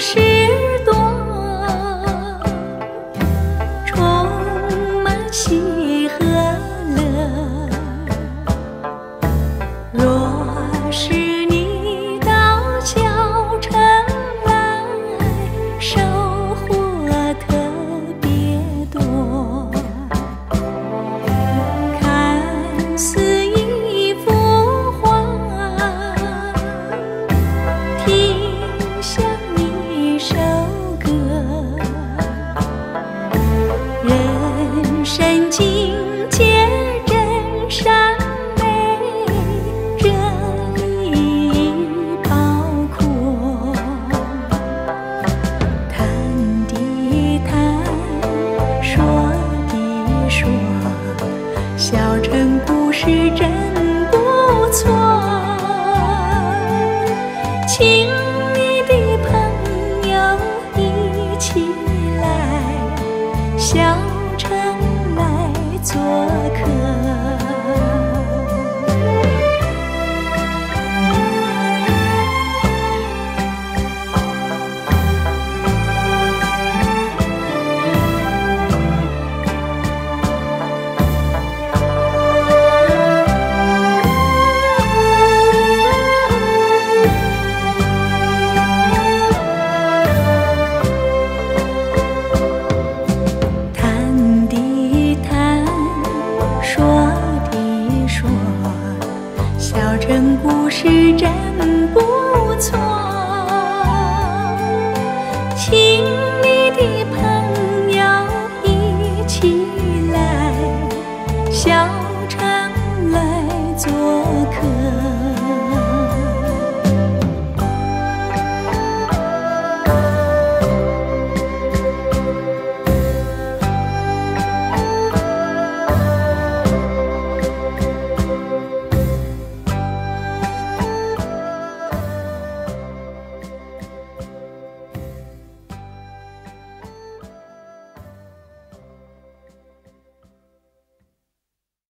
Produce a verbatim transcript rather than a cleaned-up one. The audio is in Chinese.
事多，充满喜和乐。若是你到小城来，收获特别多。看似一幅画，听像一首歌，人生境界真善美，这里包括。谈的谈，说的说，小城故事真不错。请你的朋友一起来小城来做客。谈的谈，说的说，小城故事真不错。请